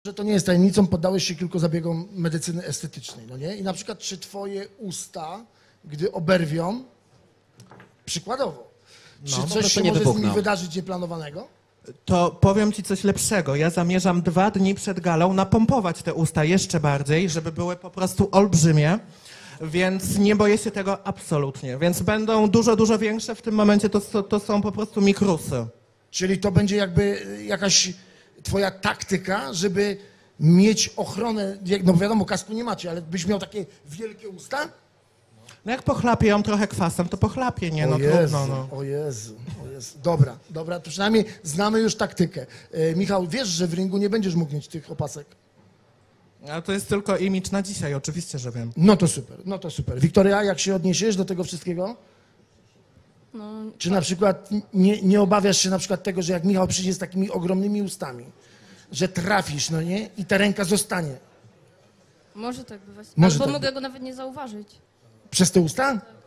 że to nie jest tajemnicą, poddałeś się kilku zabiegom medycyny estetycznej, no nie? I na przykład, czy twoje usta, gdy oberwią, przykładowo, czy może coś to się nie może z nimi wybuchną. wydarzyć nieplanowanego? To powiem ci coś lepszego. Ja zamierzam 2 dni przed galą napompować te usta jeszcze bardziej, żeby były po prostu olbrzymie, więc nie boję się tego absolutnie. Więc będą dużo, dużo większe. W tym momencie to są po prostu mikrusy. Czyli to będzie jakby jakaś twoja taktyka, żeby mieć ochronę, no wiadomo, kasku nie macie, ale byś miał takie wielkie usta? No jak pochlapię ją trochę kwasem, to pochlapię, nie? No o Jezu, trudno, no. o Jezu, o Jezu. Dobra, to przynajmniej znamy już taktykę. Michał, wiesz, że w ringu nie będziesz mógł mieć tych opasek? Ale to jest tylko imidż na dzisiaj, oczywiście, że wiem. No to super. Wiktoria, jak się odniesiesz do tego wszystkiego? No, Czy na przykład nie obawiasz się na przykład tego, że jak Michał przyjdzie z takimi ogromnymi ustami, że trafisz, no nie? I ta ręka zostanie może tak bywać. Może Albo tak mogę go nawet nie zauważyć. przez te usta?